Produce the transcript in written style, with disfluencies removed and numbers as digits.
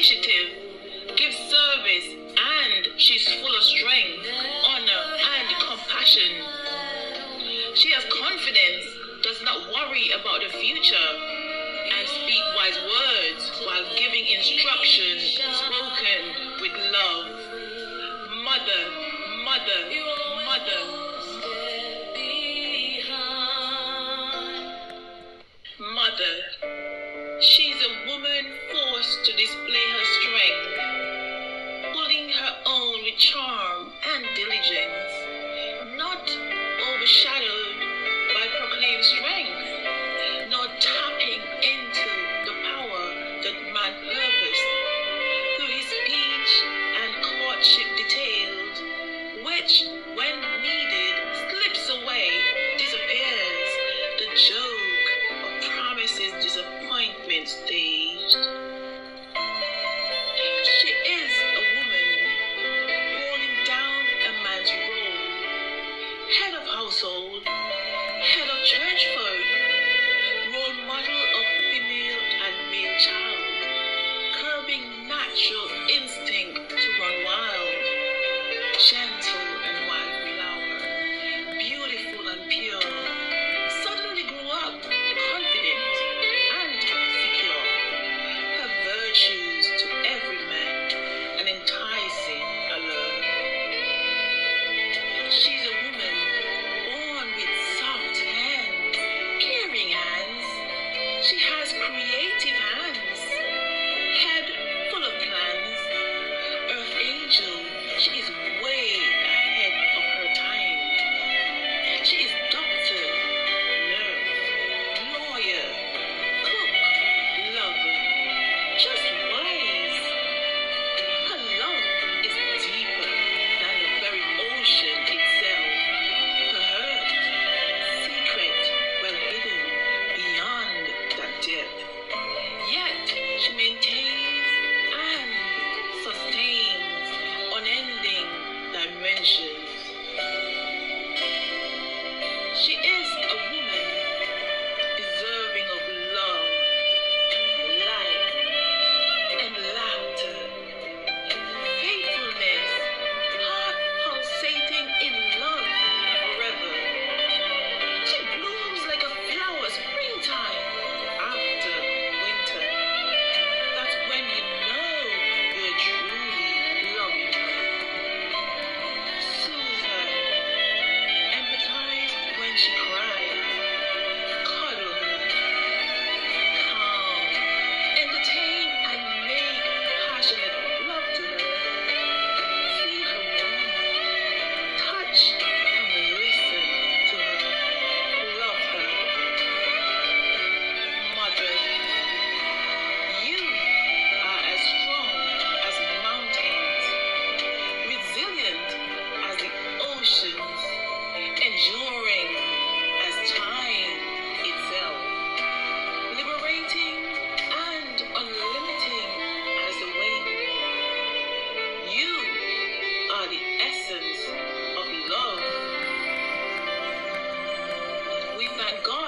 initiative, gives service, and she's full of strength, honor, and compassion. She has confidence, does not worry about the future, and speak wise words while giving instruction spoken with love. Mother, mother, mother. Mother. She's a woman forced to display her strength, pulling her own with charm and diligence, not overshadowed by proclaimed strength, nor tapping into the power that man purposed through his speech and courtship detailed, which, when needed, slips away, disappears, the joke of promises disappointment staged. She is a woman holding down a man's role, head of household, head of church folk, role model of female and male child, curbing natural instinct to run wild, gentle and wildflower, beautiful and pure, suddenly grew up confident and secure, her virtues to every man, an enticing allure. She's a woman born with soft hands, caring hands. She has creative hands, head full of plans. Earth angel, she is way ahead of her time. She is doctor, nurse, lawyer, cook, lover, just wise. Her love is deeper than the very ocean itself. Her hurt, secret, well hidden beyond that depth. Yet she maintains and sustains unending dimensions. She is a woman deserving of love, light, and laughter, faithfulness, heart pulsating in love forever. She blooms like a flower springtime after winter. That's when you know you're truly loving her. Soothe her, empathize when she cries, cuddle her, calm, entertain and make passionate love to her, feel her warmth, touch and listen to her, love her. Mother, you are as strong as mountains, resilient as the oceans, enduring as time itself, liberating and unlimiting as the wind. You are the essence of love. We thank God